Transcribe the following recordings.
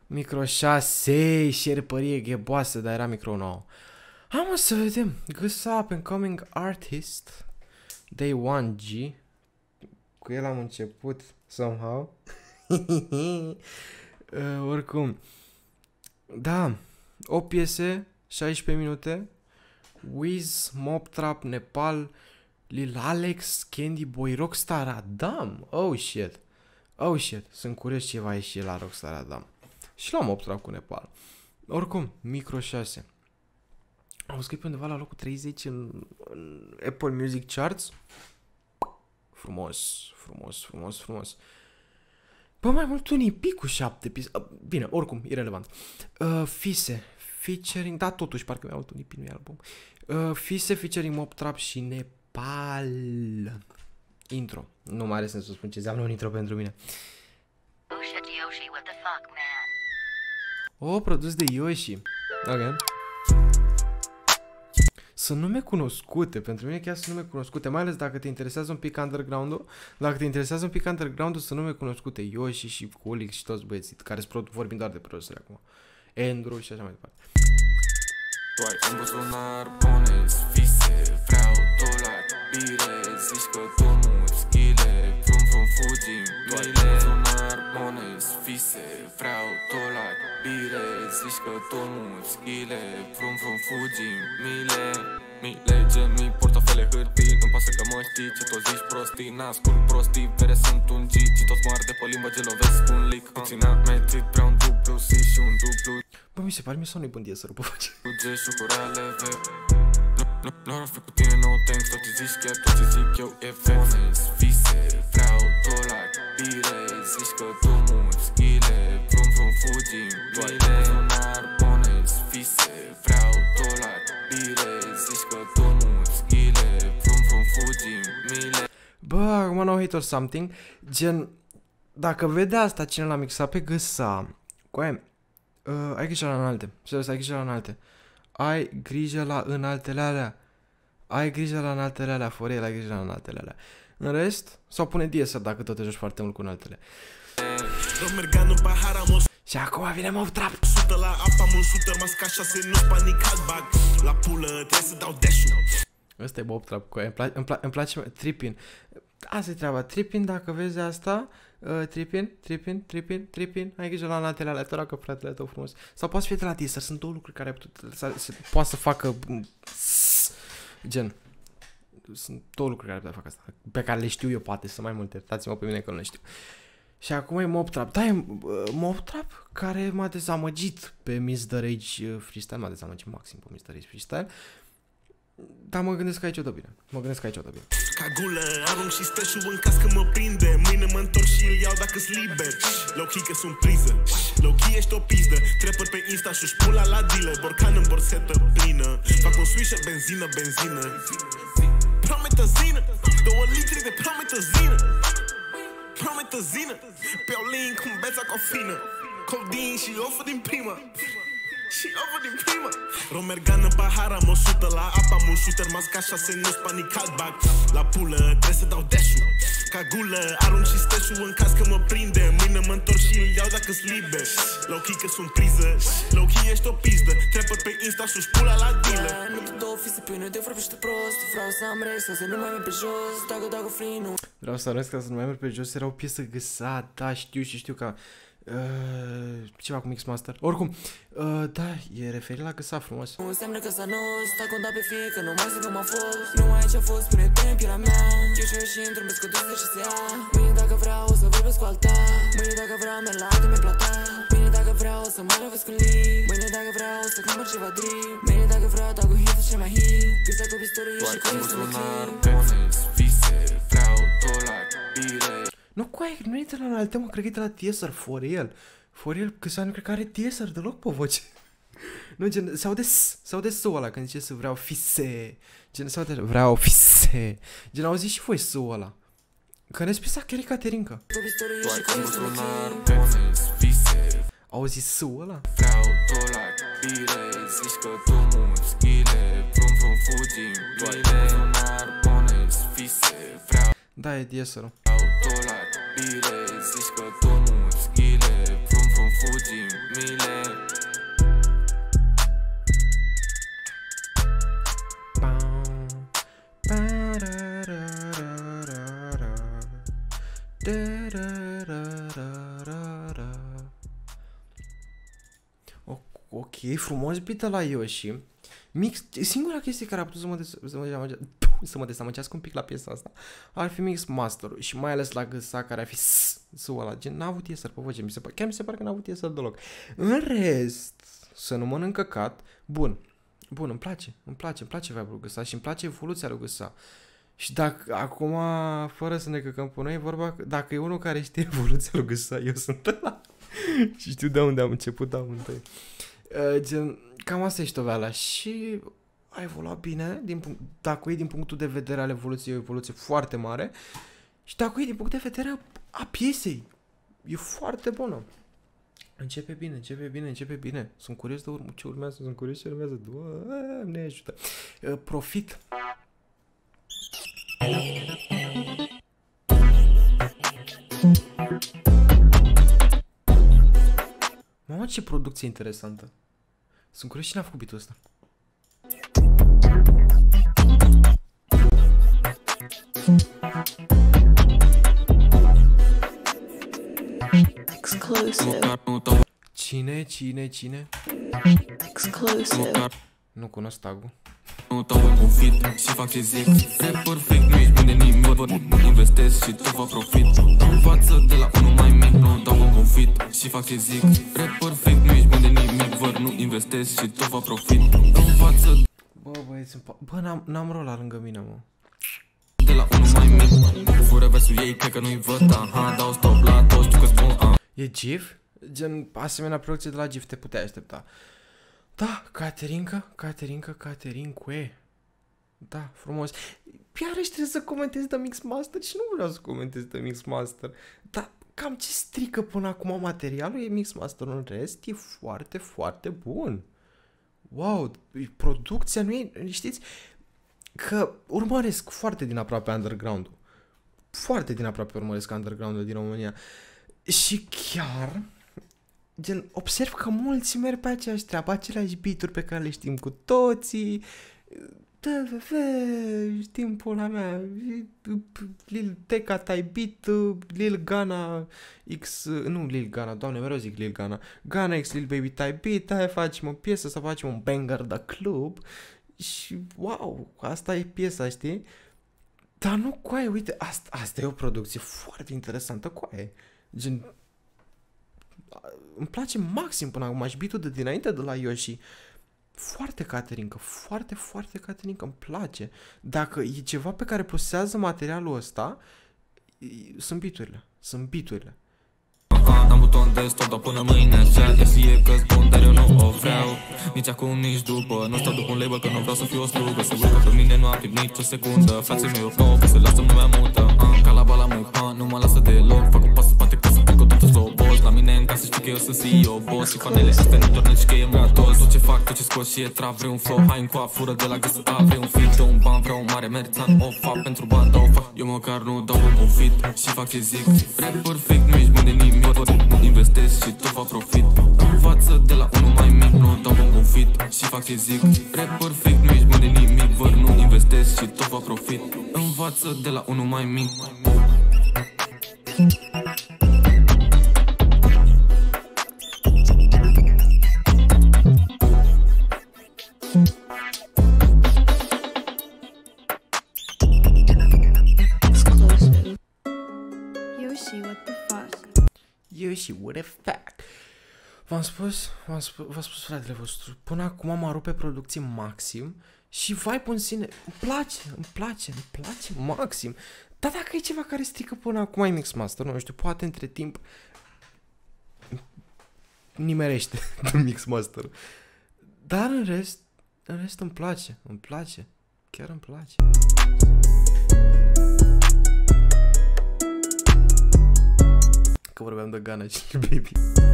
Micro 6, șerpărie gheboasă, dar era micro 9. Hai mă să vedem. Good up and coming artist. Day 1G. Cu el am început somehow. Oricum. Da. 8 piese, 16 minute. Wiz, Mob Trap, Nepal, Lil Alex, Candy Boy, Rockstar Adam. Oh shit. Oh shit. Sunt curios ce va ieși la Rockstar Adam. Și la Mob Trap cu Nepal. Oricum, Micro 6. Am scris pe undeva la locul 30 în Apple Music Charts. Frumos, frumos, frumos, frumos. Bă, mai mult un EP cu 7 piese. Bine, oricum, irelevant. Fise, featuring, da, totuși, parcă mi-a avut un EP, nu e album. Fise, featuring Mob Trap și Nepal. Intro. Nu mai are sens să spun ce înseamnă un intro pentru mine. Oh, produs de Yoshi. Ok. Sunt nume cunoscute, pentru mine chiar sunt nume cunoscute, mai ales dacă te interesează un pic underground-ul. Dacă te interesează un pic underground-ul, sunt nume cunoscute, Yoshi și Kulix și toți băieții care vorbim doar de produsele acum. Andrew și așa mai departe. Doar în buzunar bonezi fise, vreau dolari, bire, zici că tu nu-ți schile, vrum vrum fugim, doar în buzunar bonezi fise, vreau dolari, bire, zici că tu nu-ți schile, vrum vrum fugim, mile, genii, portofele, hârtii, nu-mi pasă că mă știi, ce tot zici prostii, n-ascult prostii, vere sunt un G, ci toți mă arde pe limbă, ce lovesc un lic, puțin amețit, vreau un dublu C și un dublu. Bă, mi se pare, mi-e sonul bun de să-l face. Nu ar fi cu tine, no thanks, tot ce zici chiar, tot ce zic eu e bonezi, fise, vreau dolari, bire, zici că tu nu-ți schile, vrum vrum fugim, mile, buzunar bonezi, fise, vreau dolari, bire, zici că tu nu-ți schile, vrum vrum fugim, mile. Bă, acum no hate or something, gen, dacă vede asta cine l-a mixat pe găsa, cu aia, ai grijă la înalte, serios, ai grijă la înalte. Ai grijă la înaltele alea. Ai grijă la înaltele alea, for real, ai grijă la înaltele alea. În rest, sau pune DSR dacă tot te joci foarte mult cu înaltele. Și acum vine Mob Trap. La apa am un shooter, masca 6, nu-ți panicat, bag la pulă, trebuie să dau dash-ul. Ăsta e Mob Trap cu aia, îmi place Trippin. Asta e treaba, Trippin, dacă vezi asta, Trippin, ai grijă la înaltele alea, te rog că fratele tău frumos. Sau poți fi de la DSR, sunt două lucruri care poate să facă, gen, sunt două lucruri care poate să facă asta, pe care le știu eu, poate să mai multe, iertați-mă pe mine că nu le știu. Și acum e Mob Trap, da, e Mob Trap care m-a dezamăgit pe Miss The Rage Freestyle, m-a dezamăgit maxim pe Miss The Rage Freestyle. Dar mă gândesc că aici o dă bine. Ca gulă, arunc și stash-ul în caz că mă prinde. Mâine mă întorc și îl iau dacă-s liber. Low-key că sunt priză, low-key ești o pizdă. Trapper pe Insta și-și pula la dealer. Borcan în borsetă plină. Fac un swisher, benzină. Prometăzină, 2 litri de prometăzină. Beau lean cu beța cofină. Codeine și ofă din prima. Romergană, pahar, am 100 la apa, am un shooter, masca 6, nu-ți panicat, bag la pulă, trebuie să dau dash-ul. Ca gulă, arunc și stash-ul în caz că mă prinde. Mâine mă întorc și îl iau dacă-s liber. Low-key că sunt priză, low-key ești o pizdă. Trapper pe Insta și-și pula la dealer. Nu-mi două fise pe noi, te vorbește prost. Vreau să am rex, să nu mai merg pe jos. Dacă free-nu. Vreau să arăt ca să nu mai merg pe jos, era o piesă găsat, da, știu ca... ceva cu Mixmaster. Oricum, da, e referit la găsa frumos. Nu înseamnă că s-a nos, sta conta pe fie că nu mai zic cum a fost. Nu aici a fost, spune temp la mea. Eu și într-un bescăduț și se ia. Mâine dacă vreau o să vorbesc cu alta. Mâine dacă vreau merg la altă mi plata. Mâine dacă vreau o să mă lovesc cu lee. Mâine dacă vreau o să cumpăr ceva drip. Mâine dacă vreau dau cu hit și mai hit. Găsa cu pistorii și cu buzunar bonezi fise, vreau dolari, bire. Nu, cu aia, nu e de la înalte, mă, cred că e de la DSR, for real, că nu cred că are DSR deloc pe voce. Nu, gen, se aude S-ul ăla când zice să vreau fise, gen, se aude, vreau fise, gen, auziți și voi S-ul ăla. Că ne-ați pisa chiar e Caterinca. Auzi S-ul ăla? Vreau dolari, bire, zici că tu nu-ți schile, vrum vrum fugim, mile, buzunar bonezi fise, vreau. Da, e DSR-ul. Dolari, bire, zici că tu nu-ți schile, vrum vrum fugim, ok, frumos beat la Yoshi. Singura chestie care a putut să mă dezamăgească un pic la piesa asta ar fi mix master-ul și mai ales la gâsa care ar fi s-ul ăla, gen n-a avut iesări pe voce, chiar mi se pare că n-a avut iesări deloc. În rest, să nu mănânc căcat, bun, îmi place vibe-ul gâsa și îmi place evoluția lui gâsa. Și dacă, acum, fără să ne căcăm pe noi, e vorba, dacă e unul care știe evoluția lui gâsa, eu sunt ăla. Și știu de unde am început amândoi. Gen, cam asta e ștoveala și a evoluat bine, dacă e din punctul de vedere al evoluției, e o evoluție foarte mare și dacă e din punct de vedere a piesei, e foarte bună. Începe bine. Sunt curios de ce urmează, Doamne ajută. Profit. Mamă, ce producție interesantă. Sunt curios cine a făcut beat-ul ăsta. Exclusive. Cine? Exclusive. Nu cunosc tagul. Nu dau un confit și fac ce zic. Rapper fake, nu ești bun de nimic. Investesc și tot fac profit. Învață de la unul mai mic. Nu dau un confit și fac ce zic. Rapper fake, nu ești bun de nimic. Nu investesc și tot fac profit. Învață. Bă, băieți, n-am rol la lângă mine, mă. De la unul mai mic. Fără versul ei, cred că nu-i văd. Aha, dau stop la toți, știu că-s bun. E GIF? Gen, asemenea producție de la GIF te puteai aștepta. Da, Caterinque. Da, frumos. Iarăși trebuie să comentez de Mixmaster și nu vreau să comentez de Mixmaster. Dar cam ce strică până acum materialul e Mixmaster. În rest e foarte, foarte bun. Wow, producția nu e... Știți că urmăresc foarte din aproape underground-ul. Foarte din aproape urmăresc underground-ul din România. Și chiar... Gen, observ că mulți merg pe aceeași treabă, aceleași beat-uri pe care le știm cu toții. Știm pula mea, Lil Tecca type beat, Lil Ghana X, nu Lil Ghana, doamne, mereu zic Lil Ghana, Ghana X Lil Baby type beat, aia facem o piesă, să facem un banger de club și wow, asta e piesa, știi? Dar nu, coaie, uite, asta e o producție foarte interesantă, coaie, gen... Îmi place maxim până acum și beat-ul de dinainte de la Yoshi. Foarte caterincă, foarte, foarte caterincă, îmi place. Dacă e ceva pe care posează materialul ăsta, sunt beat-urile. Am buton de stop, dar până mâine așa. Ea știe că-s bun, dar eu nu o vreau. Nici acum, nici după. Nu stau după un label, că nu vreau să fiu o slugă. Se urcă pe mine, nu am timp nici o secundă. Frații mei o nouă, că se lasă lumea mută. Ca la bala mui, nu mă lasă deloc. Fac un pas în spate ca să plec o dată slow boss. La mine în casă știu că eu sunt CEO boss. Și fanele astea nu dornesc că e motos. Tot ce fac, tot ce scot și e trap. Vrei un flow, hai în coafură de la găsă A. Vrei un feat, dă un ban, vreau un mare meritant. O fac pentru bani, dau fac. Eu măcar nu dau un confit și fac ce zic. Rapper fake, nu ești bun de nimic. Investesc și tot fac profit. Învață de la unul mai mic. Nu dau un confit și fac ce zic. Rapper fake, nu ești bun de nimic. Nu investesc și tot fac profit. Învață de la unul mai mic. Yoshi, what the fuck? V-am spus, fratele vostru, până acum m-a rupt pe producție maxim și vibe în sine, îmi place maxim. Dar dacă e ceva care strică până acum e Mixmaster, nu știu, poate între timp nimerește Mixmaster. Dar în rest îmi place, chiar îmi place. Că vorbeam de Ghana și Baby.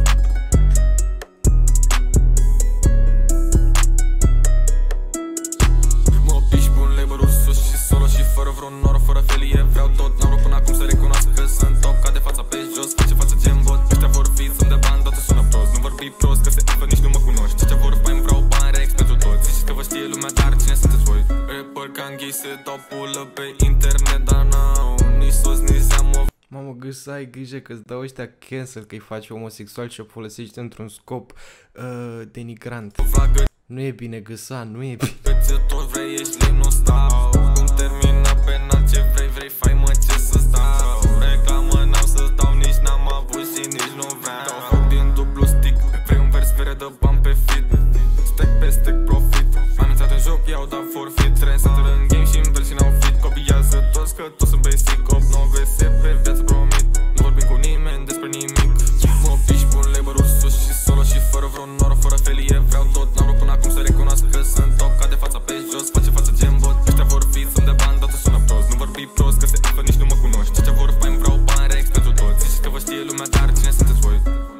Mă piși pe un label sus și solo și fără vreun noroc, fără felie. Vreau tot, n-am rupt până acum să recunosc că sunt top. Ca de fața pe jos, face față gen bot. Ăștia vor fi, sunt de bani, totul sună prost. Nu vorbi prost, că se află, nici nu mă cunoști. Ce vor bani, vreau bani, rex pentru toți. Ziceți că vă știe lumea, dar cine sunteți voi? Rapper ca înghei se dau pulă pe internet, dar n-au nici sos, nici zeamă. Mamă, Gâsa, ai grijă că îți dau ăștia cancel, că îi faci homosexual și o folosești într-un scop denigrant. Nu e bine, Gâsa, nu e bine. Ce tot vrei, ești lin, nu stau. Cum termina penal, ce vrei, fai mă ce să stau. Reclamă n-am să stau, nici n-am avut și nici nu vreau. Dau foc din dublu stick, vrei un vers fere de bani pe fit. Stack pe stack profit, am intrat în joc, i-au dat forfeit. Trendsetter în game și în versiune au fit. Copiază toți că toți sunt basic. 8-9 VS pe viață promit. Nu vorbim cu nimeni despre nimic. Mă piși, pun label-uri sus și solo și fără vreun noroc, fără felie. Vreau tot, n-am vrut până acum să recunosc că sunt top. Ca de fața pe jos, face față ce-mi văd. Ăștia vor fi, sunt de bani, dar tu sună prost. Nu vorbi prost, că se infă, nici nu mă cunoști. Ăștia vor bani, vreau bani, rex pentru toți. Zici că vă știe lumea, dar cine sunteți voi?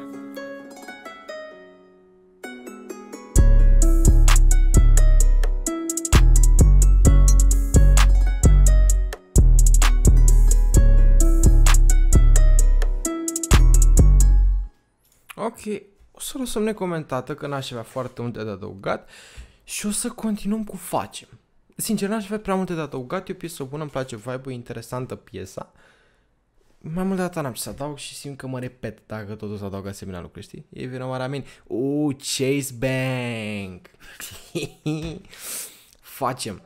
Ok, o să lăsăm necomentată că n-aș avea foarte multe de adăugat și o să continuăm cu Facem. Sincer, n-aș avea prea multe de adăugat, e o piesă bună, îmi place vibe-ul, interesantă piesa. Mai mult de data n-am ce să adaug și simt că mă repet dacă totul să adaug asemenea lucruri, știi? E vinovarea mea. Chase Bank! Facem!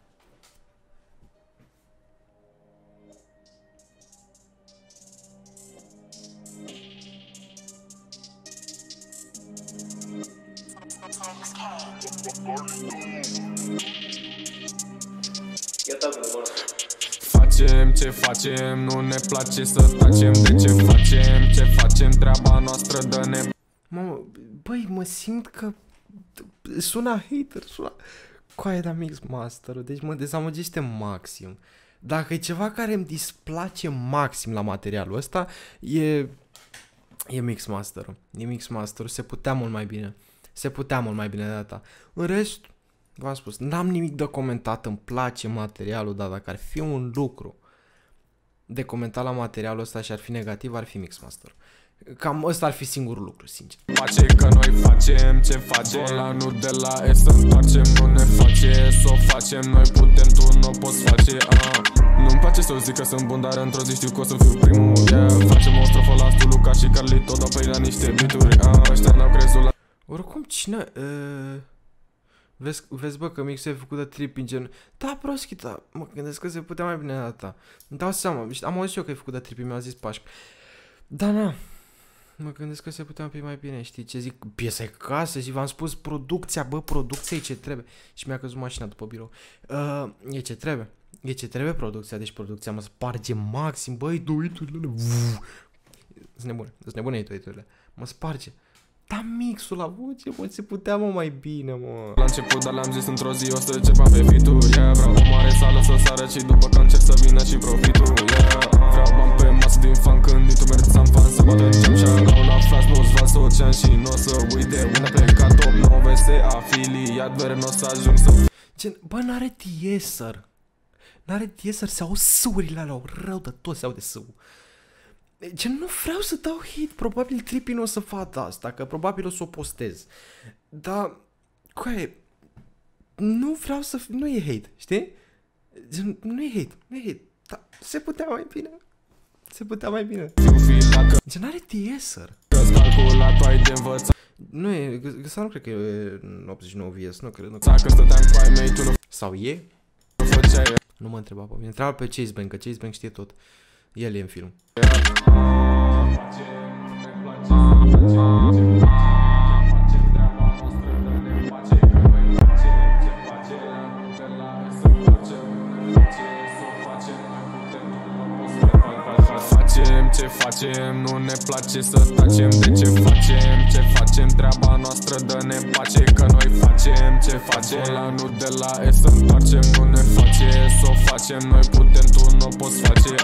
Facem ce facem, nu ne place să tacem. De ce facem ce facem, treaba noastră dă-ne. Mamă, băi, mă simt că sună hater, sună coaie de Mixmaster, deci mă dezamăgește maxim. Dacă e ceva care îmi displace maxim la materialul ăsta, e Mixmaster-ul. E Mixmaster-ul, se putea mult mai bine. Se putea mult mai bine de data. În rest, v-am spus, n-am nimic de comentat, îmi place materialul, dar dacă ar fi un lucru de comentat la materialul ăsta și ar fi negativ, ar fi Mixmaster. Cam ăsta ar fi singurul lucru, sincer. Face că noi facem ce facem. Ăla nu de la E să întoarcem, nu ne face să o facem. Noi putem, tu nu poți face. Nu-mi place să zic că sunt bun, dar într-o zi știu că o să fiu primul. Facem o strofă la Stu, Luca și Carlito, dau pe la niște bituri. Ăștia n-au crezut la... Oricum, cine... Vezi, bă, că mixul e făcut de tripping, gen... Da, proschita, mă gândesc că se putea mai bine de data. Îmi dau seama, am auzit eu că e făcut de tripping, mi-a zis Pașc. Da, na, mă gândesc că se putea un pic mai bine, știi ce zic? Piesa e casă și v-am spus producția, bă, producția e ce trebuie. Și mi-a căzut mașina după birou. E ce trebuie. E ce trebuie producția, deci producția mă sparge maxim, băi, duiturile. Sunt nebune duiturile. Mă sparge. Da, mixul la voce, mă, se putea, mă, mai bine, mă. La început, dar le-am zis într-o zi, o să începem pe fituri. Vreau o mare sală să sară și după că încerc să vină și profitul. Vreau bani pe masă din fan când tu mergi am fan să bată în geam și au la frați, nu-ți vas ocean și n-o să uite unde pleca top 9 VS afiliat, ver n-o să ajung să... Gen, bă, n-are tieser. N-are tieser, se au sâurile alea, au rău de tot, se aude sâul. Gen, nu vreau să dau hate, probabil Trippy nu o să facă asta, că probabil o să o postez. Dar, coaie, nu vreau să... Nu e hate, știi? Gen, nu e hate, dar se putea mai bine. Se putea mai bine. Gen, n-are tieser. Nu e, ăsta nu cred că e 89 VS, nu cred, Sau e? Nu mă întreba pe mine, întreba pe Chase Bank, că Chase Bank știe tot. El e în film. Facem ce facem, nu ne place să tacem. De ce facem ce facem, treaba noastră dă-ne pace. Că noi facem ce facem. Ăla nu de la E să întoarcem, nu ne face să o facem. Noi putem, tu nu poți face.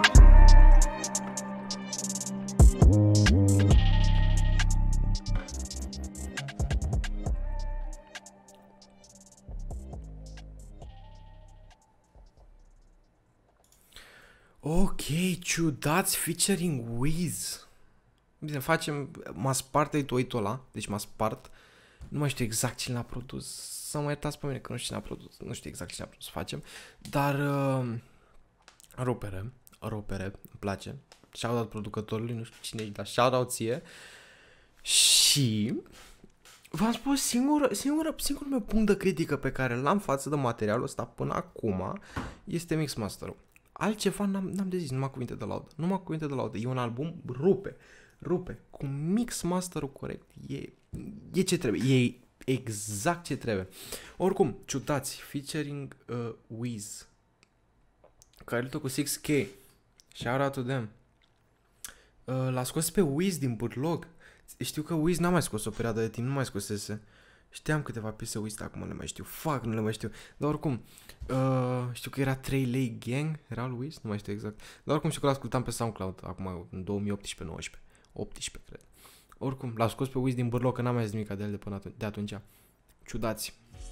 Ok, Ciudați featuring Wiz. Bine, facem, m-a spart edit-ul ăla, deci m-a spart. Nu mai știu exact cine l-a produs, să mă iertați pe mine că nu știu cine l-a produs, nu știu exact cine l-a produs, facem. Dar, rupere, îmi place, Shoutout producătorului, nu știu cine e, dar shoutout ție. Și v-am spus, singurul meu punct de critică pe care l-am față de materialul ăsta până acum este mixmaster-ul. Altceva n-am de zis, numai cuvinte de laudă. Numai cuvinte de laudă. E un album rupe. Cu mixmaster-ul corect. E ce trebuie. E exact ce trebuie. Oricum, ciutați, featuring Wiz, care luptă cu 6K. Shout out to them. L-a scos pe Wiz din Burlog. Știu că Wiz n-a mai scos o perioadă de timp, nu mai scosese. Știam câteva piese Wiz, acum nu le mai știu. Nu le mai știu. Dar oricum, știu că era 3 Lei Gang, era lui Wiz, nu mai știu exact. Dar oricum știu că l-ascultam pe SoundCloud, acum în 2018-19. 18, cred. Oricum, l-a scos pe Wiz din Burlog, că n-am mai zis nimic de el de atunci. Ciudați.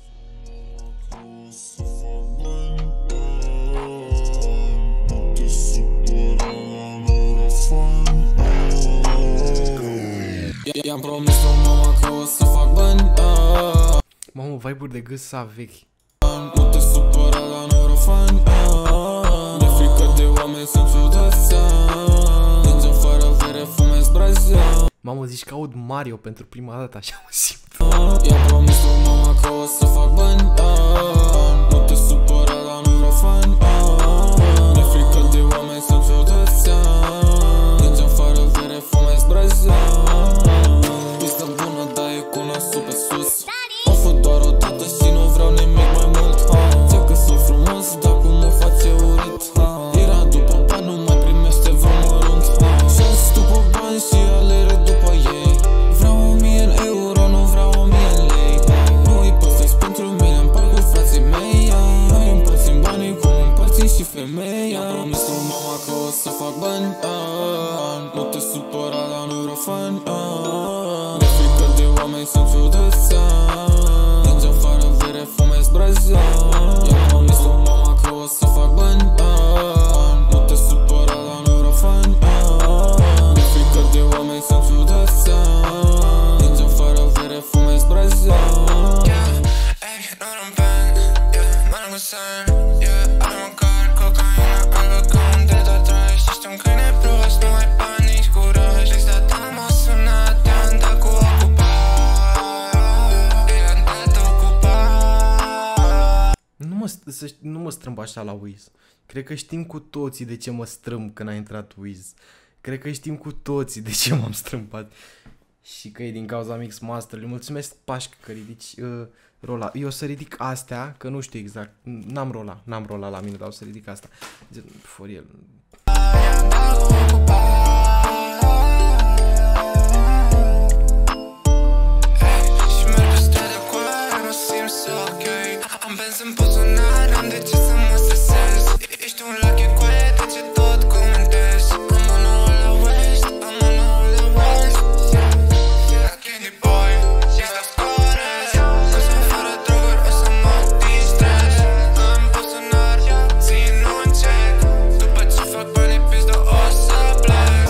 I-am promis lui mama că o să fac bani. Mamă, vibe-uri de gâsa vechi. Nu te supăra la norofani. De frică de oameni sunt ciudați. Ninja fără vere, fumez brazia. Mamă, zici că aud Mario pentru prima dată, așa mă simt. I-am promis lui mama că o să fac bani. Nu te supăra la norofani. De frică de oameni sunt ciudați. Ninja fără vere, fumez brazia. Pista bună, dar e cu nasul pe sus. O făt doar o dată și nu vreau nimic mai mult. Ți-a că sunt frumos, dar cum mă face urât. Era după bani, nu mai primește vreun mărunt. Și-ați după bani și alere după ei. Vreau 1000 în euro, nu vreau 1000 în lei. Nu îi păstrez pentru mine, împart cu frații mei. Noi împărțim banii cum împărțim și femeia. I-am promis lui mama că o să fac bani. Nu te supăra la norofani. De frică de oameni sunt ciudați. Ninja fără vere, fumez brazia. I-am promis lui mama că o să fac bani. Nu te supăra la norofani. De frică de oameni sunt ciudați. Ninja fără vere, fumez brazia. Nu mă strâmb așa la Wiz. Cred că știm cu toții de ce mă strâmb când a intrat Wiz. Cred că știm cu toții de ce m-am strâmbat. Și că e din cauza Mixmaster-ului. Mulțumesc, Pașcă, că ridici rola. Eu o să ridic astea, că nu știu exact. N-am rola la mine, dar o să ridic asta. For el. Am bens în buzunar, am de ce să mă stresez. Ești un lucky coaie, de ce tot comentezi. Am un nou la West, am un nou la West. Candy boy, ești la scorez. Că sunt fără droguri, o să mă distrez. În buzunar, țin un check. După ce fac banii pizdă, o să plec.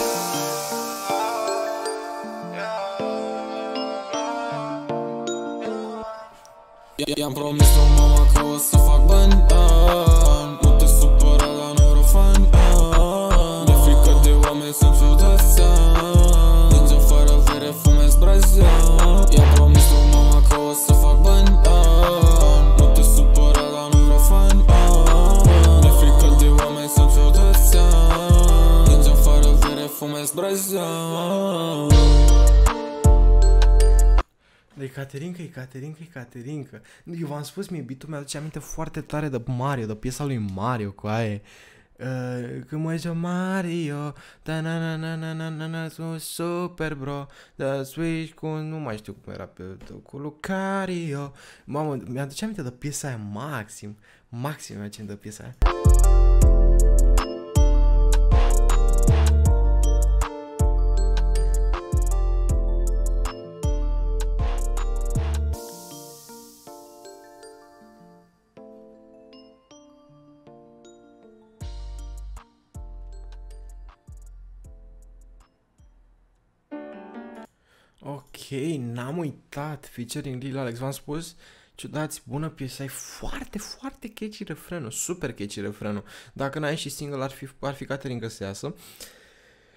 I-am promis lui mama că o să fac bani. Nu te supăra la norofani. De frică de oameni sunt ciudați. Ninja fără vere, fumez brazia. I-am promis lui mama că o să fac bani. Nu te supăra la norofani. De frică de oameni sunt ciudați. Ninja fără vere, fumez brazia. E Caterinca. Eu v-am spus, beat-ul mi-aduce aminte foarte tare de Mario, de piesa lui Mario cu aia. Când mă zice Mario, da-na-na-na-na-na-na, super bro, da switch cu, nu mai știu cum era, cu Lucario. Mamă, mi-aduce aminte de piesa aia maxim mi-aduce aminte de piesa aia. Ok, n-am uitat, featuring Lil Alex, v-am spus, ciudați, bună piesă, ai foarte, foarte catchy refrenul, super catchy refrenul. Dacă n-ai și single, ar fi Caterinca să iasă.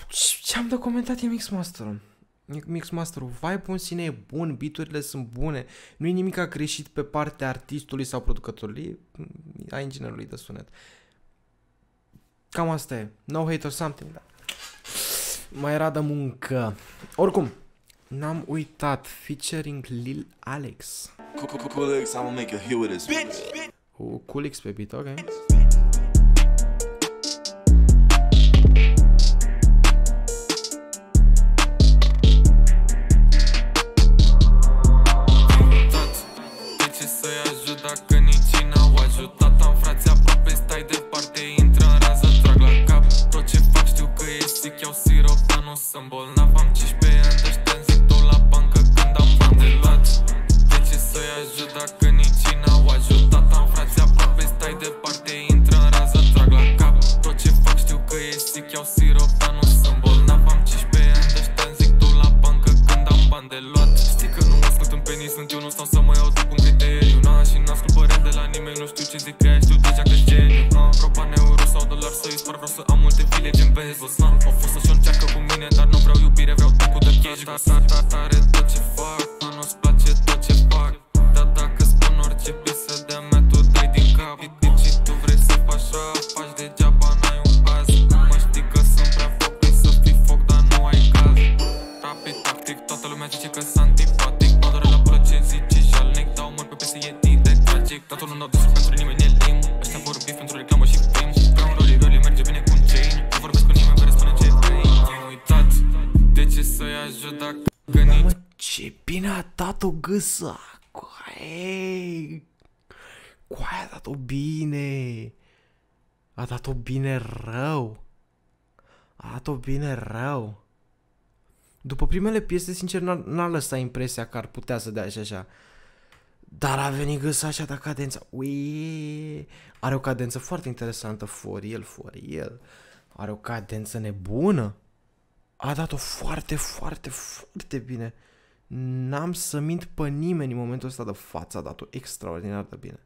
Ce-am de comentat e Mixmaster-ul. Mixmaster-ul, vibe-ul în sine e bun, beat-urile sunt bune, nu e nimic greșit pe partea artistului sau producătorului, a inginerului de sunet. Cam asta e. No hate or something, da. Mai era de muncă. Oricum, n-am uitat, featuring Lil Alex. Coolix, I'ma make a hit with this bitch. Coolix pe beat, ok. Dacă nici n-au ajutat, am frații aproape, stai departe, intră în rază, trag la cap. Tot ce fac știu că e sick, iau sirop, dar nu sunt bolnav. Am 15 ani, ăștia-mi zic tot la bancă când am bani de luat. De ce să-i ajut dacă nici n-au ajutat? Am frații aproape, stai departe, intră în rază, trag la cap. Tot ce fac știu că e sick, iau sirop, dar nu sunt bolnav. Am 15 ani, ăștia-mi zic tot la bancă când am bani de luat. Știi că nu ascult în penis, sunt eu, nu stau să mă iau după un criteriu. Și n-ascult păreri de la nimeni, nu știu ce zic că știu deja că-s geniu. Vreau bani, euro sau dolari să-i spar, vreau să am multe file gen Bezos. Au fost să-și o încearcă cu mine, dar nu vreau iubire, vreau tacul de cash. Tare tot ce fac, nu-ți place tot ce fac. Dar dacă spun orice piesă de mea, tu dai din cap. Și tu vrei să faci așa, faci degeaba, n-ai un pas. Mă știi că sunt prea foc, vrei să fii foc, dar nu ai caz. Rapid, tactic, toată lumea zice că s-a antipatic. Mă doare la pură ce zice jalnic, dau măr pe pese, e de tragic. Dar tu nu dau desuri pentru nimeni, e lim. Ăștia vor bif pentru reclamă și fame. Vreau un roli, merge bine cu un chain. Nu vorbesc cu nimeni, care spune ce vrei. Am uitat, de ce să-i ajut dacă nici... Mamă, ce bine a dat-o gâsa! Coaie, a dat-o bine! A dat-o bine rău! A dat-o bine rău! După primele piese, sincer, n-a lăsat impresia că ar putea să dea așa. Dar a venit gâsa așa de cadența. Ui, are o cadență foarte interesantă, for el. Are o cadență nebună. A dat-o foarte, foarte, foarte bine. N-am să mint pe nimeni în momentul ăsta de față. A dat-o extraordinar de bine.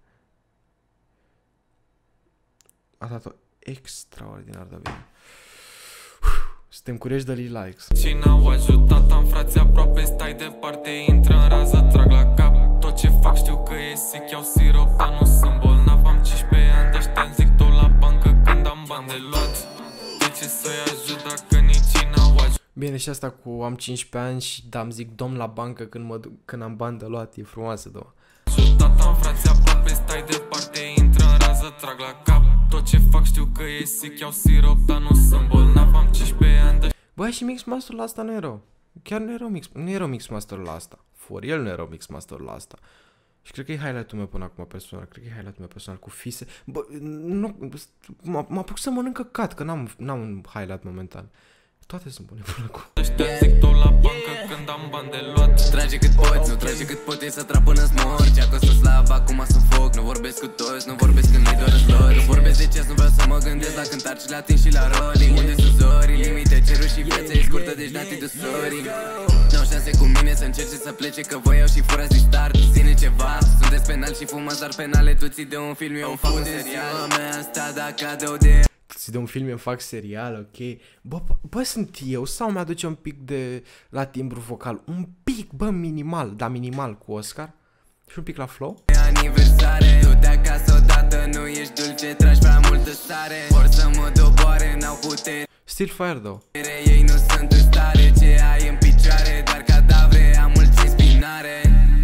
A dat-o extraordinar de bine. Suntem curioși de Lil Alex. Și n-au ajutat, am frații aproape, stai departe, intră în rază, trag la cap. Tot ce fac știu că e sick, iau sirop, dar nu sunt bolnav. Am 15 ani, de-aștia-mi zic tot la bancă când am bani de luat. De ce să-i ajut dacă nici n-au ajutat? Bine, și asta cu am 15 ani și da-mi zic domn la bancă când am bani de luat, e frumoasă, două. Ajutat, am frații aproape, stai departe, intră în rază, trag la cap. Tot ce fac știu că e sick, iau sirop, dar nu sunt bolnav. Am 15 ani, Băi, și Mixmaster-ul ăsta nu e rău. Chiar nu e rău Mixmaster-ul ăsta. For el nu e rău Mixmaster-ul ăsta. Și cred că e highlight-ul meu până acum personal. Cred că e highlight-ul meu personal cu Fise. Bă, nu, mă apuc să mănânc căcat, că n-am un highlight momentan. Toate sunt bune până acum. ăștia zic tot la bancă când am bani de luat. Trage cât poți, nu trage cât poți să trag până-ți mor. Cea-că sunt slab, acum sunt foc. Nu vorbesc cu toți, nu vorbesc când mi-i doar slor. Nu vorbesc de ce, nu vreau să mă gândesc la cântar și la tin și la rolling. Unde sunt zorii, limite, cerul și viața e scurtă, deci n-ati de story. N-au șanse cu mine să încerce să plece, că voi au și furați din start. Ține ceva, sunteți penal și fumați, dar penale tu ții de un film, eu îmi fac un serial. Mea asta dacă de de Ți de un film, îmi fac serial, ok? Bă, sunt eu sau mi-aduce un pic de la timbru vocal? Un pic, bă, minimal, dar minimal cu Oscar. Și un pic la flow. aniversare, tu de acasă odată, nu ești dulce, tragi prea multă sare. Vor să mă doboare, n-au putere. Still fire, though. Ei nu sunt în stare, ce ai în picioare, doar cadavre, am mulți în spinare.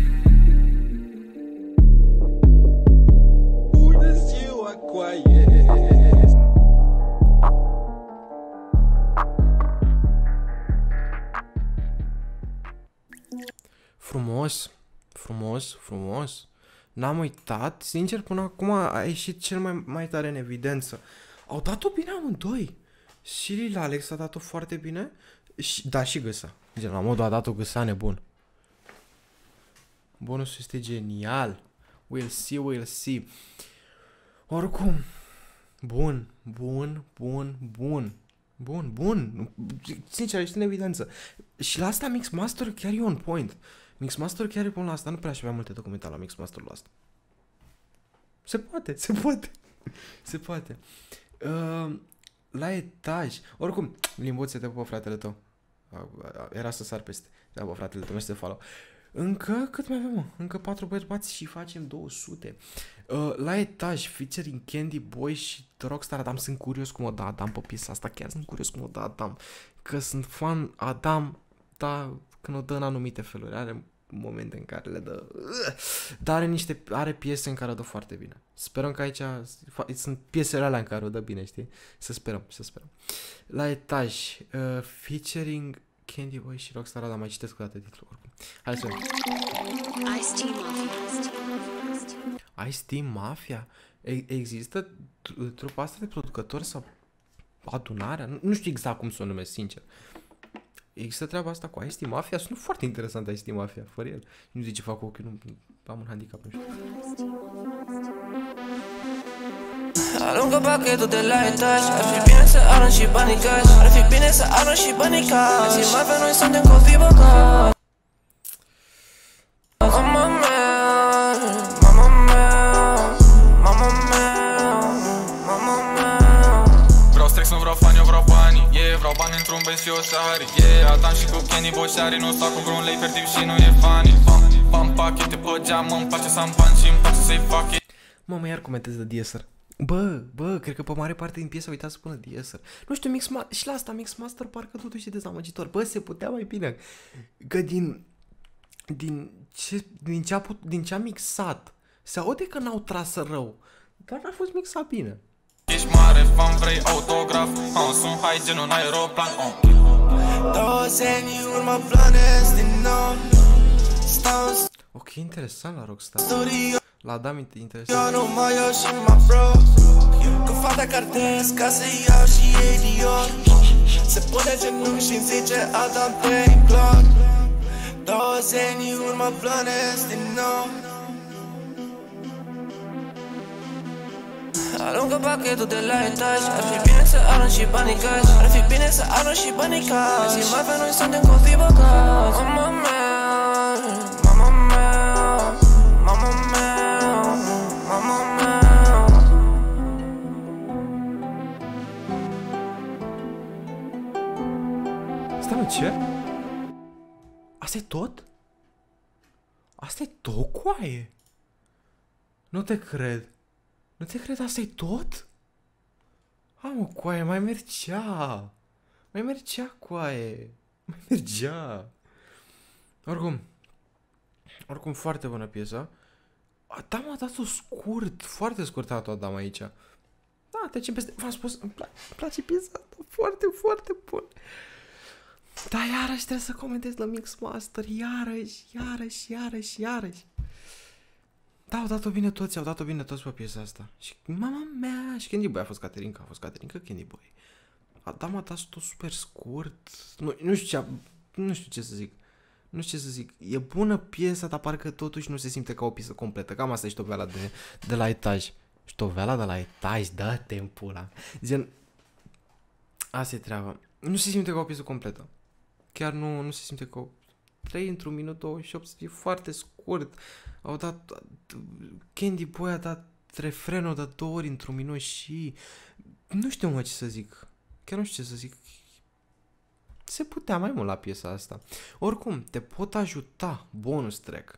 Frumos. N-am uitat, sincer, până acum a ieșit cel mai tare în evidență. Au dat-o bine amândoi. Și Lil Alex a dat-o foarte bine. Și Gâsa. Gen, la modul a dat-o Gâsa nebun. Bonusul este genial. We'll see. Oricum. Bun. Sincer, ești în evidență. Și la asta Mixmaster chiar e on point. Mixmaster chiar e până la asta. Nu prea aș avea multe documente la Mixmasterul ăsta. Se poate. La etaj. Oricum, Limbuțe, te pupă fratele tău. Era să sar peste. Te pupă fratele tău, mersi de follow. Încă, cât mai avem, mă? Încă 4 bărbați și facem 200. La etaj, featuring Candy Boy și Rockstar Adam. Sunt curios cum o da Adam pe piesa asta. Chiar sunt curios cum o da Adam. Că sunt fan Adam, da, când o dă în anumite feluri. Are momente în care le dă... Dar are piese în care o dă foarte bine. Sperăm că aici sunt piesele alea în care o dă bine, știi? Să sperăm. La etaj, featuring Candy Boy și Rockstar Adam. Mai citesc o dată titlul oricum. Hai să vedem. Ice-T Mafia? Există trupa asta de producători sau adunarea? Nu știu exact cum să o numesc, sincer. Există treaba asta cu Ice-T Mafia? Sună foarte interesant Ice-T Mafia, fără el. Nu zic ce fac cu ochiul, nu am un handicap, nu știu. Aruncă pachetul de la etaj. Ar fi bine să arunci și banii cash. Ar fi bine să arunci și banii cash. Și mai pe noi suntem copii bogați. Mama mea, mama mea, mama mea, mama mea. Vreau sex, nu vreau fani, eu vreau bani. Vreau bani într-un benz și o Sahari. Adam și cu Candy Boy și nu stau cu vreun lei fertiv și nu e funny. Bam pachete pe geam, îmi place să am bani și îmi place să-i fac. Mamă, iar comentez de DSR. Bă, cred că pe mare parte din piesă uita să spună DSR. Nu știu, și la asta Mixmaster parcă totuși e dezamăgitor. Bă, se putea mai bine. Că din ce a mixat se aude că n-au tras rău. Dar n-a fost mixat bine. Ești mare fan, vrei autograf. Sunt high gen un aeroplan. 20 urmă planezi din nou. Ok, interesant la Rockstar. La Adam interesant. Eu nu mai iau și mă bro. Cu fata cartez ca să iau și ei Dior. Se pune genunchi și-mi zice Adam te implor. 20 urmă planezi din nou. Aruncă pachetul de la etaj. Ar fi bine să arunci și banii cash. Ar fi bine să arunci și banii cash. Și mai pe noi suntem copii bogați. Mama mea, mama mea, mama mea, mama mea. Stai, mă, ce? Asta-i tot? Asta-i tot, coaie? Nu te cred. Nu te cred, asta-i tot? Mă, coaie, mai mergea. Mai mergea, coaie. Mai mergea. Oricum, foarte bună piesă. Adam a dat-o scurt, foarte scurt a dat-o Adam aici. Da, trecem peste... V-am spus, îmi place piesa asta, foarte, foarte bun. Dar iarăși trebuie să comentez la Mixmaster, iarăși. Da, au dat-o bine toți pe piesa asta. Și mama mea, și Candy Boy a fost Caterinca, Candy Boy. Adam a dat-o super scurt. Nu știu ce să zic. E bună piesa, dar parcă totuși nu se simte ca o piesă completă. Cam asta e ștovela de la etaj. Ștovela de la etaj, dă-te în pula. Gen, asta e treaba. Nu se simte ca o piesă completă. Chiar nu se simte ca o... 3 într-un minut 28, e foarte scurt. Au dat... Candy Boy a dat refrenul de 2 ori într-un minut și... Nu știu mă ce să zic. Chiar nu știu ce să zic. Se putea mai mult la piesa asta. Oricum, te pot ajuta. Bonus track.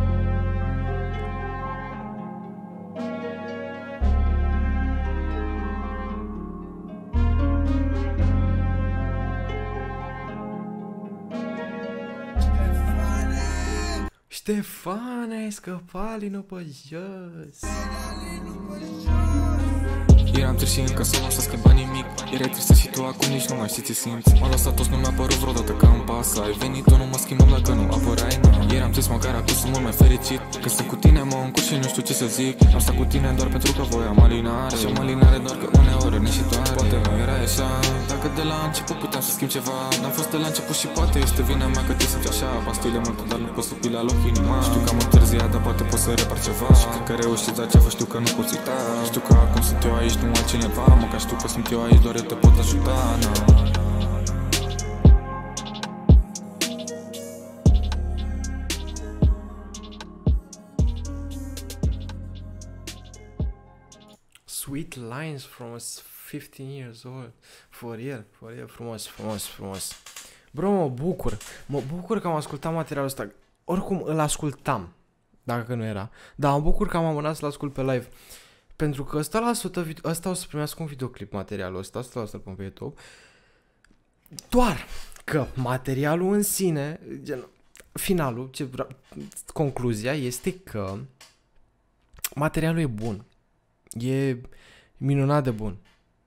Ștefane, ai scăpat lino pe jos. Eram trist și încă nu s-a schimbat nimic. Erai tristă și tu acum nici nu mai știi ce simți. M-a lăsat toți, nu mi-a părut vreodată că îmi pasă. Ai venit, tu nu mă schimbam dacă nu apărai, nu. Eram trist, măcar acum sunt mult mai fericit. Că sunt cu tine, mă încurc și nu știu ce să zic. Am stat cu tine doar pentru că voiam alinare. Și am alinare doar că uneori rănișitoare. Poate nu era așa, dacă de la început puteam să schimb ceva. N-am fost de la început și poate este vina mea că te simți așa. Pastile multe, dar nu poți să pui la loc inima. Știu că am întârziat, dar poate pot să repar ceva. Și cred că reușit la ce-a fost, știu că nu poți uita. Știu că acum sunt eu aici, nu altcineva. Mă, că știu că sunt eu aici, doar eu te pot ajuta, na. Sweet lines from a 15 years old. For real, frumos. Bro, mă bucur că am ascultat materialul ăsta. Oricum îl ascultam, dacă nu era. Dar mă bucur că am amânat să-l ascult pe live. Pentru că ăsta o să primească un videoclip, materialul ăsta, o să-l pun pe YouTube. Doar că materialul în sine, finalul, concluzia este că materialul e bun. E minunat de bun.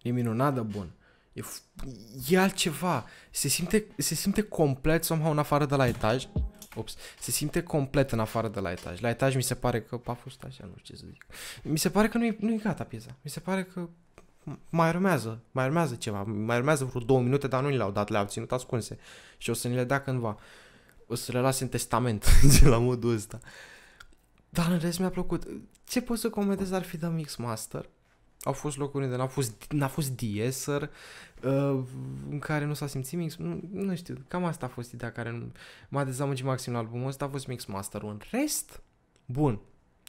E altceva. Se simte complet somehow în afară de la etaj. Se simte complet în afară de la etaj. La etaj mi se pare că a fost așa, nu știu ce să zic. Mi se pare că nu e gata piesa. Mi se pare că mai urmează ceva. Mai urmează vreo 2 minute, dar nu ni le-au dat, le-au ținut ascunse. Și o să ni le dea cândva. O să le lase în testament, la modul ăsta. Dar în rest mi-a plăcut. Ce pot să comentez ar fi de Mix Master? Au fost locuri unde n-a fost de-esser, în care nu s-a simțit mix, nu știu, cam asta a fost ideea care m-a dezamăgit maxim la albumul ăsta, a fost Mix Master. În rest, bun.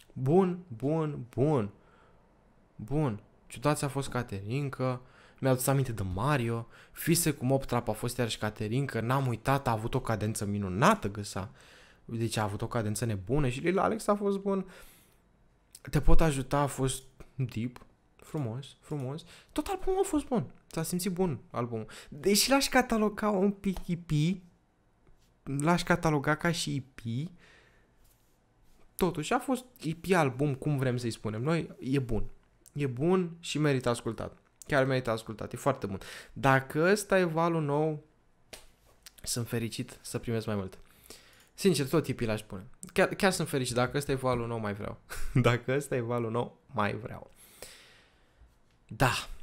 Ciudația a fost Caterinca, mi-a adus aminte de Mario, Fise cu Mob Trap a fost iarăși Caterinca, n-am uitat, a avut o cadență minunată găsa, deci a avut o cadență nebună și Lil Alex a fost bun. Te pot ajuta, a fost deep. Frumos. Tot albumul a fost bun. S-a simțit bun albumul. Deși l-aș cataloga un pic EP, l-aș cataloga ca și EP, totuși a fost EP album, cum vrem să-i spunem noi, e bun. E bun și merită ascultat. Chiar merită ascultat, e foarte bun. Dacă ăsta e valul nou, sunt fericit să primesc mai mult. Sincer, tot EP l-aș pune. Chiar sunt fericit, dacă ăsta e valul nou, mai vreau. Da.